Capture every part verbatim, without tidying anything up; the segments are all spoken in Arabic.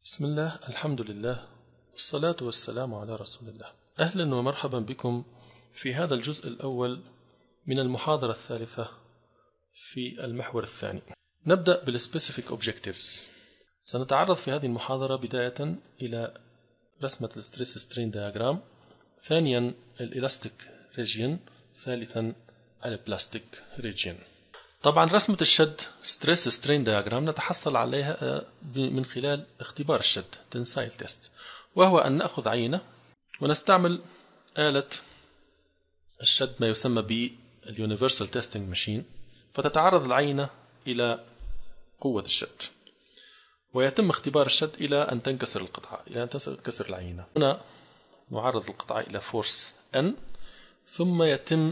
بسم الله، الحمد لله، والصلاة والسلام على رسول الله. أهلا ومرحبا بكم في هذا الجزء الأول من المحاضرة الثالثة في المحور الثاني. نبدأ بالسبيسيفيك Objectives. سنتعرض في هذه المحاضرة بداية إلى رسمة الستريس سترين دياجرام، ثانيا الإلاستيك ريجين، ثالثا البلاستيك ريجين. طبعا رسمة الشد ستريس سترين دياجرام نتحصل عليها من خلال اختبار الشد تنسايل تيست، وهو أن نأخذ عينة ونستعمل آلة الشد ما يسمى باليونيفرسال تيستينج ماشين، فتتعرض العينة إلى قوة الشد، ويتم اختبار الشد إلى أن تنكسر القطعة، إلى أن تنكسر العينة. هنا نعرض القطعة إلى فورس N، ثم يتم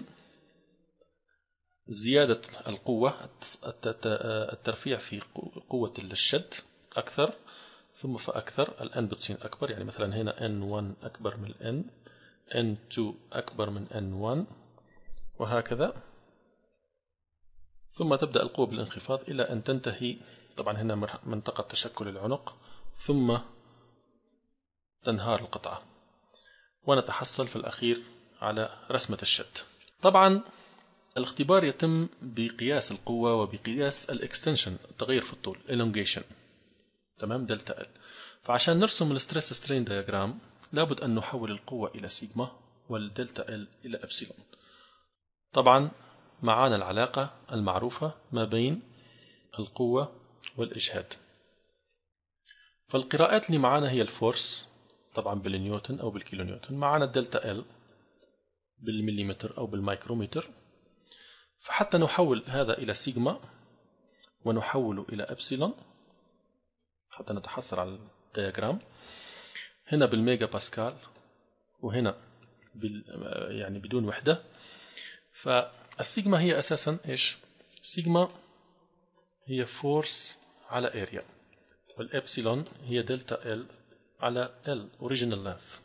زيادة القوة، الترفيع في قوة الشد أكثر ثم فأكثر، الآن بتصير أكبر، يعني مثلا هنا إن واحد أكبر من N، إن اثنين أكبر من إن واحد، وهكذا، ثم تبدأ القوة بالانخفاض إلى أن تنتهي، طبعا هنا منطقة تشكل العنق، ثم تنهار القطعة، ونتحصل في الأخير على رسمة الشد. طبعا الاختبار يتم بقياس القوة وبقياس الاكستنشن، التغير في الطول، elongation، تمام، دلتا ال. فعشان نرسم الستريس سترين دياجرام لابد أن نحول القوة إلى سيجما والدلتا ال إلى أبسيلون. طبعا معانا العلاقة المعروفة ما بين القوة والإجهاد. فالقراءات اللي معانا هي الفورس طبعا بالنيوتن أو بالكيلو نيوتن، معانا الدلتا ال بالمليمتر أو بالمايكرومتر. فحتى نحول هذا إلى سيجما ونحوله إلى أبسيلون حتى نتحصل على الدياجرام، هنا بالميجا باسكال وهنا بال يعني بدون وحدة. فالسيجما هي أساسا إيش؟ سيجما هي فورس على اريا، والأبسيلون هي دلتا ال على ال اوريجينال لينث،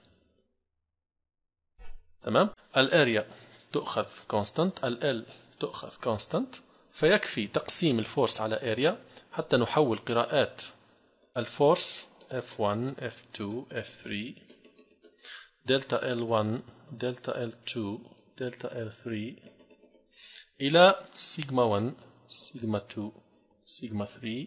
تمام. الاريا تؤخذ كونستانت، ال تؤخذ كونستانت، فيكفي تقسيم الفورس على اريا حتى نحول قراءات الفورس إف واحد إف اثنين إف ثلاثة دلتا ال واحد دلتا ال اثنين دلتا ال ثلاثة إلى سيجما واحد سيجما اثنين سيجما ثلاثة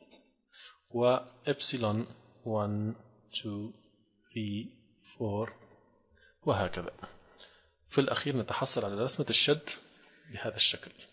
وإبسيلون واحد اثنين ثلاثة أربعة، وهكذا. في الأخير نتحصل على رسمة الشد بهذا الشكل.